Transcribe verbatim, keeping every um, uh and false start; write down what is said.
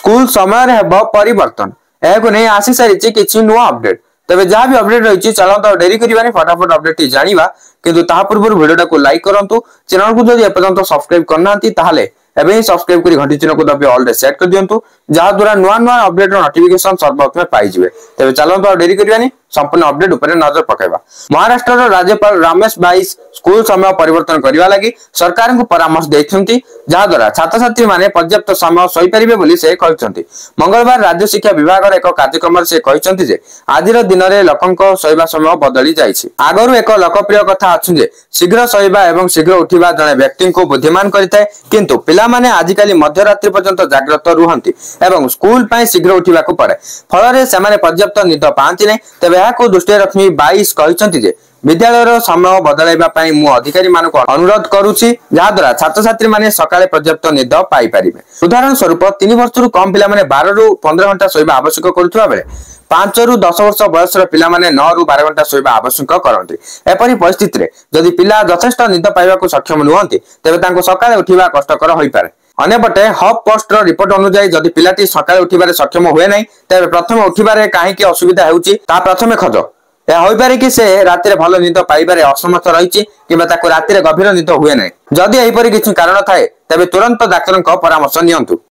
School समय हेब परिवर्तन यह नहीं आसी सारी किसी नुआ अपडेट तेज जहाँ भी अपडेट रही चलता डेरी करवानी फटाफट अपडेट जाना किंतु ता पूर्व वीडियो को लाइक करूँ चैनल को जब एपर्तंत सब्सक्राइब करना एवं सब्सक्राइब कर घंटी चिन्ह को दबी ऑल रे सेट कर दिंतु जहाँ द्वारा नुआ नुआ अपडेट नोटिफिकेशन सर्वप्रथम पाइबे। तेज चलते डेरी करवानी संपूर्ण अपडेट उपर नजर पकड़ा। महाराष्ट्र राज्यपाल रमेश बाईस स्कूल समय परिवर्तन करने लगी सरकार को परामर्श देते जहाद्वारा छात्र छात्री माने पर्याप्त समय सहीपर से कहते। मंगलवार राज्य शिक्षा विभाग एक कार्यक्रम से कहते आज दिन में लोकों शोवा समय बदली जाइए। आगु एक लोकप्रिय कथा अच्छे शीघ्र शोवा और शीघ्र उठा जड़े व्यक्ति को बुद्धिमान करें किंतु पिला माने आजिकल मध्यरात्रि पर्यंत जाग्रत रुहति एवं स्कूल पाई शीघ्र उठा पड़े फल से पर्याप्त निद पाती नहीं। तेज यह दृष्टि रखी बाईस कहते विद्यालय समय बदलवाई मु अधिकारी मानक अनुरोध करुच्ची जहाद्वारा छात्र छात्री माने सकाळे पर्याप्त निद पाई परिबे। उदाहरण स्वरूप तीन वर्ष रु कम पिला माने बारह रु पंद्रह घंटा शोवा आवश्यक करुवा बेले पांच रु दस वर्ष बयसर पिला माने नौ रु बारह घंटा शोवा आवश्यक करती। एपरी परिस्थिति रे जदि पिला यथेष्ट निद पाइबाकु सक्षम नुहंती तेबे तांको सकाळे उठिबा कष्टकर होई पारे। अन्यपटे हब पोस्ट रिपोर्ट अनुसार जदि पिलाटी सकाळे उठिबारे सक्षम हुए नहीं तेबे प्रथम उठिबारे काहेकि असुविधा हेउची ता प्रथमे खोज। यह होइपारे कि से रातिरे भल निद पाइबारे असमर्थ रही किंबा ताको रातिरे गभीर निद हुए नहीं। जदि एहिपरि किछि कारण थाए तेबे तुरंत डाक्टर परामर्श नियंतु।